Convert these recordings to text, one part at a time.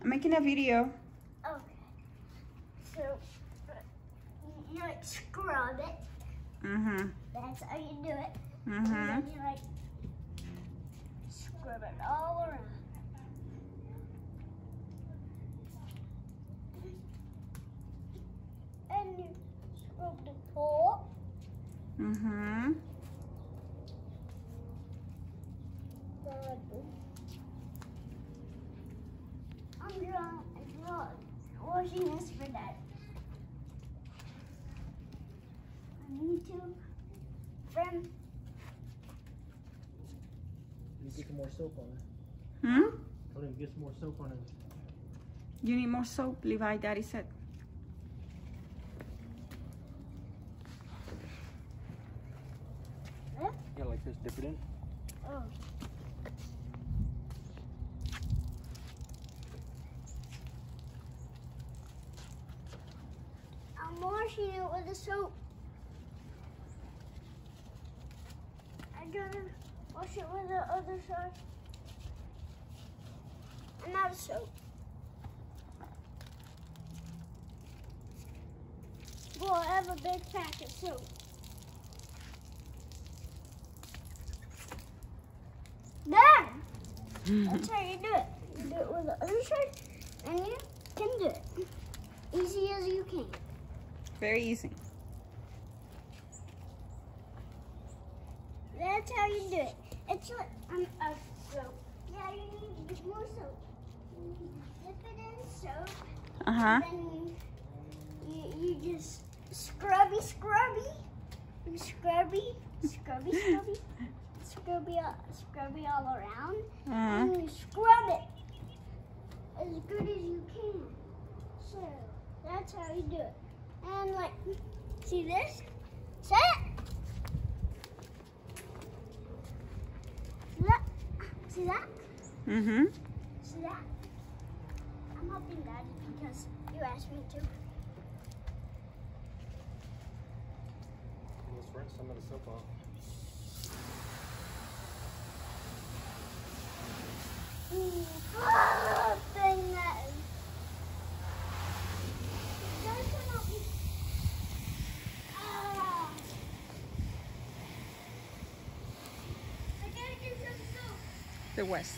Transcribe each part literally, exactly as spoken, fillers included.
I'm making a video. Okay. So, you like scrub it. Mm-hmm. That's how you do it. Mm-hmm. And then you like scrub it all around. And you scrub the pole. Mm-hmm. I'm drawing, drawing, washing this for Dad. I need to from. You get some more soap on it. Hmm? Tell him get some more soap on it. You need more soap, Levi, Daddy said. Yeah, like this, dip it in. Oh. I'm washing it with the soap. I gotta wash it with the other side. I'm out of soap. Well, I have a big pack of soap. There! That's how you do it. You do it with the other side, and you can do it. Easy as you can. Very easy. That's how you do it. It's like um, uh, soap. Yeah, you need more soap. You dip it in soap. Uh-huh. Then you, you, you just scrubby, scrubby. You scrubby, scrubby, scrubby. Scrubby, all, scrubby all around. Uh-huh. And you scrub it as good as you can. So that's how you do it. And like, see this? See it? See that? See that? Mm-hmm. See that? I'm helping Daddy because you asked me to. Let's rinse some of the soap off. Mm. Oh, thing that is. Ah. I gotta get some soap. The West.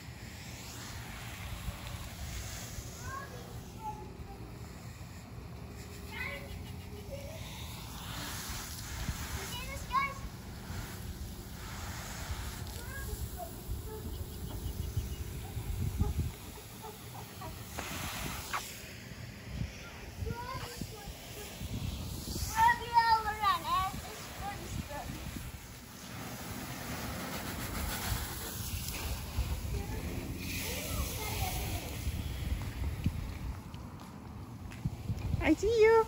I see you.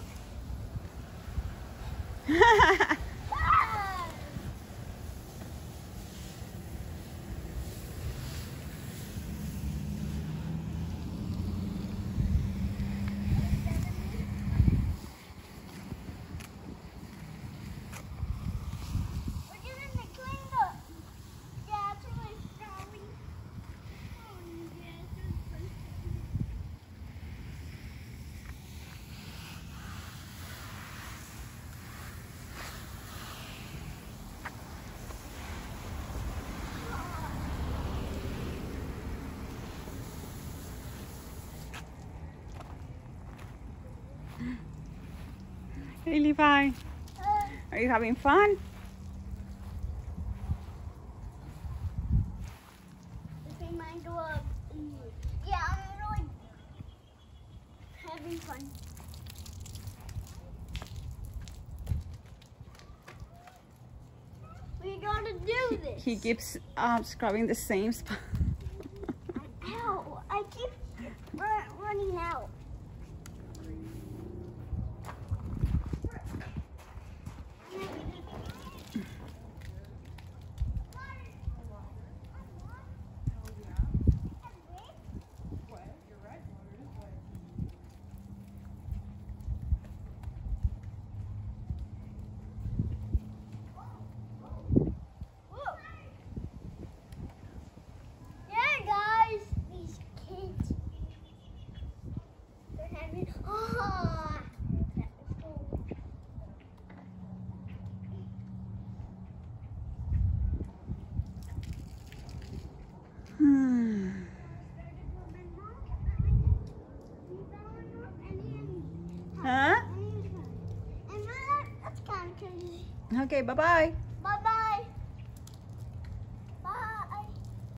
Hey Levi, are you having fun? This reminds me of, yeah, I'm really having fun. We gotta do this. He keeps um, scrubbing the same spot. Ow, I keep run, running out. Hmm. Huh? And let's count. Okay, bye-bye.